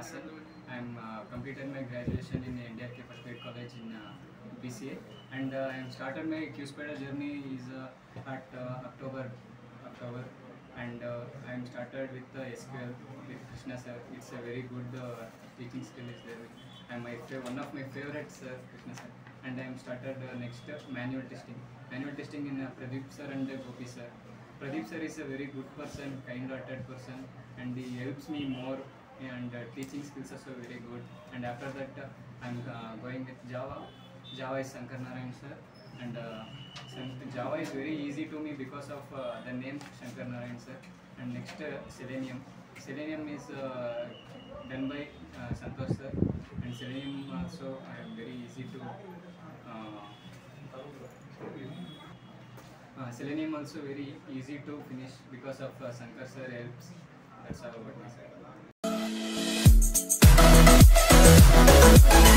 sir. I am completed my graduation in India First Grade College in BCA, and I am started my QSpiders journey is at October, and I am started with SQL with Krishna sir. It's a very good teaching skill is there. And one of my favorites Krishna sir. And I am started next manual testing. Manual testing in Pradeep sir and Gopi sir. Pradeep sir is a very good person, kind-hearted person, and he helps me more. And teaching skills are so very good. And after that, I'm going with Java. Java is Shankar Narayan sir, and Java is very easy to me because of the name Shankar Narayan sir. And next Selenium. Selenium is done by Santosh sir, and Selenium also I am very easy to. Selenium also very easy to finish because of Shankar sir helps. That's all about my side.